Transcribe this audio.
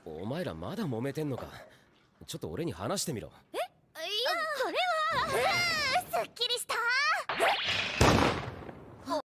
お前らまだ揉めてんのか。ちょっと俺に話してみろ。 え、